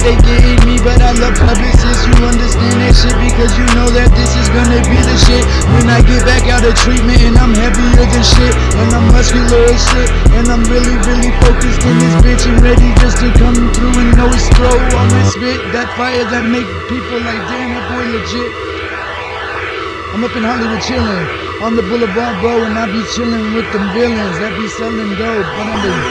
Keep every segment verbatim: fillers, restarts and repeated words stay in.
they getting me, but I love publicists. You understand that shit because you know that this is gonna be the shit. When I get back out of treatment and I'm heavier than shit, and I'm muscular as shit, and I'm really, really focused in this bitch and ready just to come through and know it's throw on that spit, that fire that make people like, damn, that boy legit. I'm up in Hollywood chillin', on the boulevard, bro, and I be chillin' with them villains that be selling dope, but I'm the...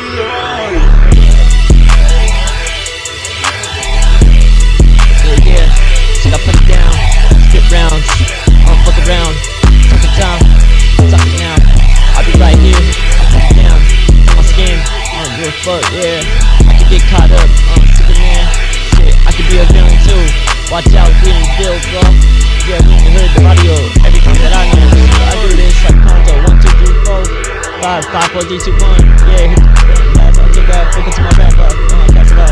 Yeah, shit, I put it down, spit rounds, I don't fuck around, talk it down, talk it now, I be right here, I put it down, on my skin, I don't give a fuck, yeah, I could get caught up, uh, Superman, shit, I could be a villain too, watch out, green bill, bro, yeah, we in the hood, the audio, everything that I know, I do this like Conto, one, two, three, four, five, five, four, three, two, one, yeah, hit the last, I'll take that, focus to my rap, uh, pass it out.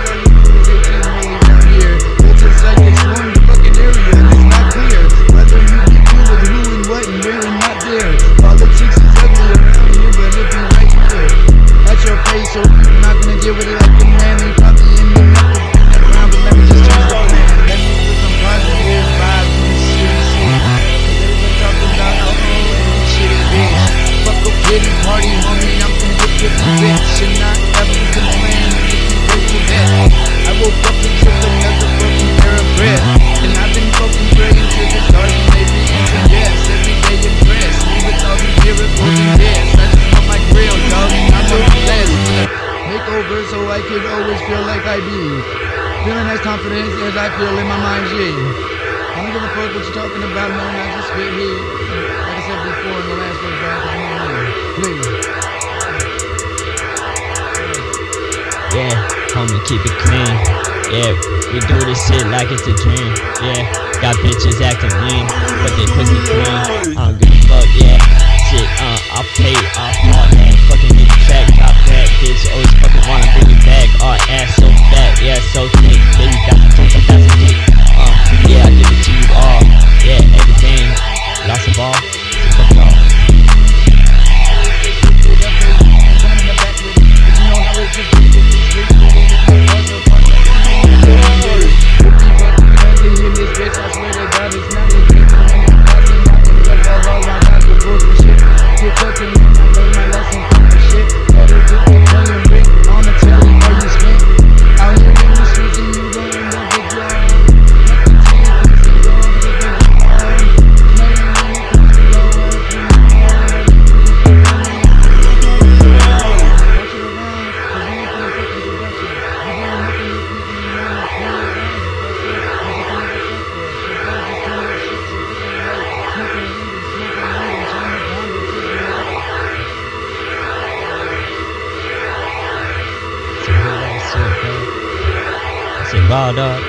So I'm not gonna deal with it like the man. You probably in the middle of that round, but let me just change the plan. Let me put some positive vibes in this shit. Cause everybody talking about how old and this shit is bitch. Fuck a pity party, homie, I'm from the fifty bitch. And not having to plan and make you break your bed. I woke up and took another fucking pair of bread. And I've been fucking praying to the stars and they be answering yes. Every day impressed me with all these miracles and yes. I just want my grill, dog, and I'm so blessed. Makeover so I could always feel like I be feeling as confident as I feel in my mind, G. I don't give a fuck what you're talking about, man. I just spit here. Like I said before in the last verse, back I'm on here. Please. Yeah, homie, keep it clean. Yeah, we do this shit like it's a dream. Yeah, got bitches acting mean, but they pussy clean. I don't give a fuck, yeah. Shit, uh, I'll pay off all that. Fucking get the track, got that bitch. Always fucking wanna bring it back. All ass so fat, yeah, so thick. Baby got the taste, that's a dick. Uh, yeah, I give it to you all. Yeah, everything. Lost of all, so fuck it all. Raw dog.